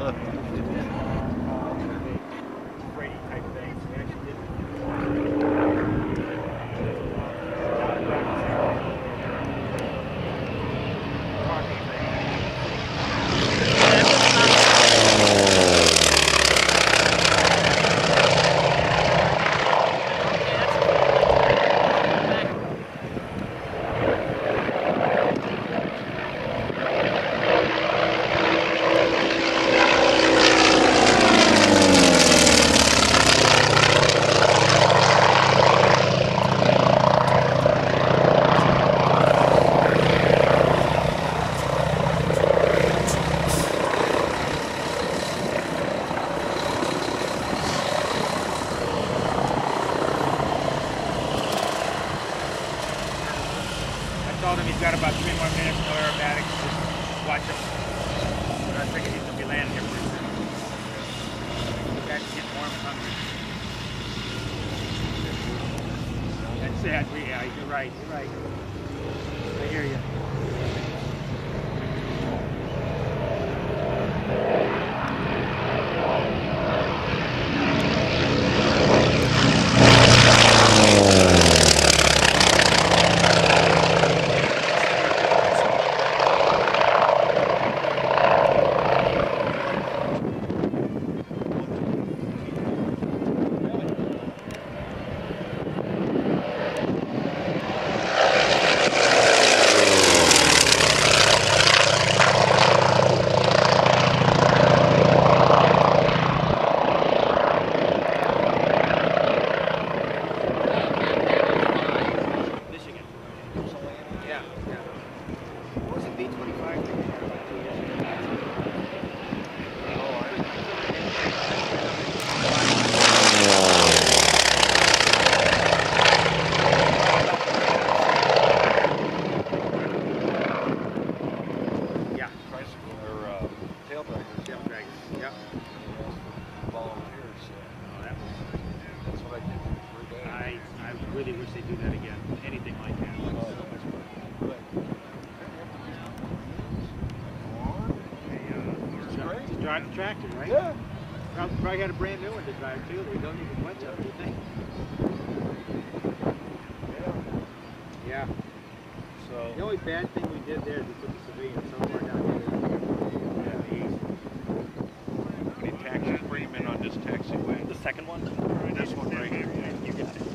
Brady type thing. We actually did. Told him he's got about 3 more minutes, no aerobatics. Just watch him. I figured he's going to be landing here pretty soon. The guy's getting warm and hungry. That's sad. Yeah, you're right. You're right. I hear you. I really wish they'd do that again. Anything like that. He's driving a tractor, right? Yeah. Probably had a brand new one to drive too. They don't even much of it, do you think? Yeah. So the only bad thing we did there is we put the civilian somewhere down here. Yeah, the east. How many taxis bring him in on this taxiway? The second one? This one right here. You got it.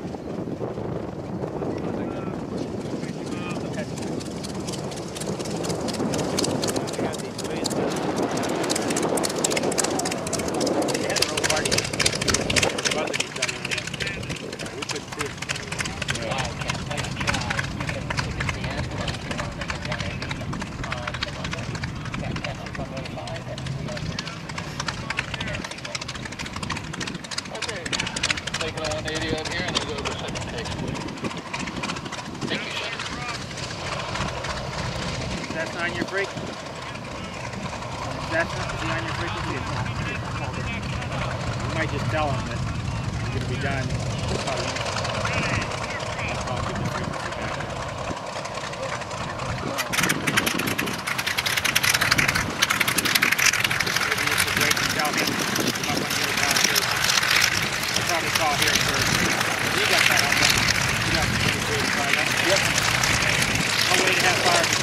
Take it on 80 up here and then go to the second taxiway. Thank you, sir. That's on your brake. That's not on your brake. You might just tell them that you're going to be done. Probably call here first. You got that on. You got the 23 to 5. Yep. I'll wait to have fire.